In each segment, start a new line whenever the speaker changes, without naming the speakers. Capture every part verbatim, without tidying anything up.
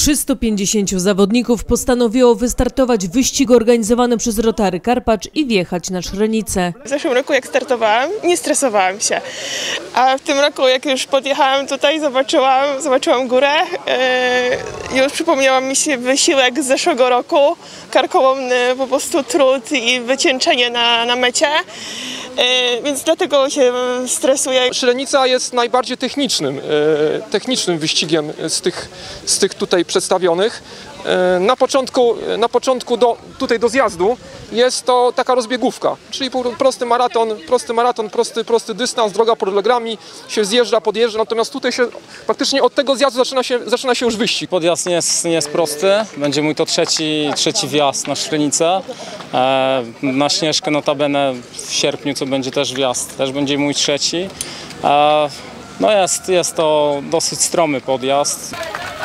trzystu pięćdziesięciu zawodników postanowiło wystartować w wyścigu organizowany przez Rotary Karpacz i wjechać na Szrenicę.
W zeszłym roku jak startowałam, nie stresowałam się, a w tym roku jak już podjechałam tutaj, zobaczyłam, zobaczyłam górę, yy, już przypomniał mi się wysiłek z zeszłego roku, karkołomny po prostu trud i wycieńczenie na, na mecie. Yy, więc dlatego się stresuję.
Szrenica jest najbardziej technicznym, e, technicznym wyścigiem z tych, z tych tutaj przedstawionych. E, na początku, na początku do, tutaj do zjazdu jest to taka rozbiegówka, czyli prosty maraton, prosty maraton, prosty, prosty dystans, droga pod legrami, się zjeżdża, podjeżdża, natomiast tutaj się praktycznie od tego zjazdu zaczyna się, zaczyna się już wyścig.
Podjazd nie jest, nie jest prosty, będzie mój to trzeci, trzeci wjazd na Szrenicę. E, na Śnieżkę notabene w sierpniu, co będzie też wjazd, też będzie mój trzeci. E, no jest, jest to dosyć stromy podjazd.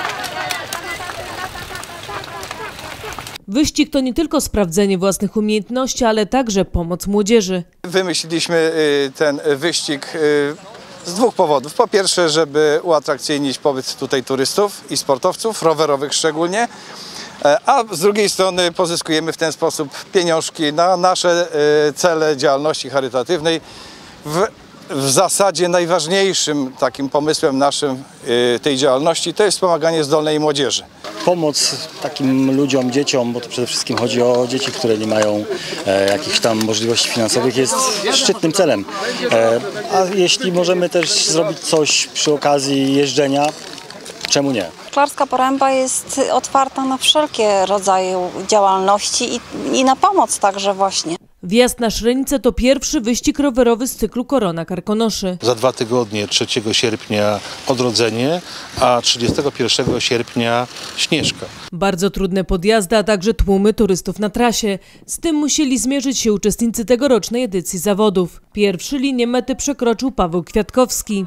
Wyścig to nie tylko sprawdzenie własnych umiejętności, ale także pomoc młodzieży.
Wymyśliliśmy ten wyścig z dwóch powodów. Po pierwsze, żeby uatrakcyjnić pobyt tutaj turystów i sportowców, rowerowych szczególnie, a z drugiej strony pozyskujemy w ten sposób pieniążki na nasze cele działalności charytatywnej. W W zasadzie najważniejszym takim pomysłem naszym tej działalności to jest wspomaganie zdolnej młodzieży.
Pomoc takim ludziom, dzieciom, bo to przede wszystkim chodzi o dzieci, które nie mają e, jakichś tam możliwości finansowych, jest szczytnym celem. E, a jeśli możemy też zrobić coś przy okazji jeżdżenia, czemu nie?
Szklarska Poręba jest otwarta na wszelkie rodzaje działalności i, i na pomoc także właśnie.
Wjazd na Szrenicę to pierwszy wyścig rowerowy z cyklu Korona Karkonoszy.
Za dwa tygodnie, trzeciego sierpnia Odrodzenie, a trzydziestego pierwszego sierpnia Śnieżka.
Bardzo trudne podjazdy, a także tłumy turystów na trasie. Z tym musieli zmierzyć się uczestnicy tegorocznej edycji zawodów. Pierwszy linię mety przekroczył Paweł Kwiatkowski.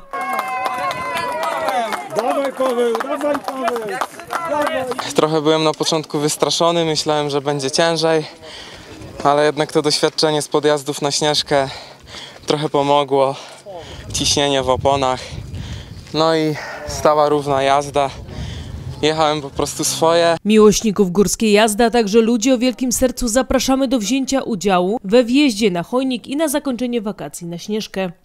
Dawaj Paweł, dawaj Paweł! Dawaj.
Trochę byłem na początku wystraszony, myślałem, że będzie ciężej, ale jednak to doświadczenie z podjazdów na Śnieżkę trochę pomogło. Ciśnienie w oponach, no i stała równa jazda. Jechałem po prostu swoje.
Miłośników górskiej jazdy, a także ludzi o wielkim sercu zapraszamy do wzięcia udziału we wjeździe na Chojnik i na zakończenie wakacji na Śnieżkę.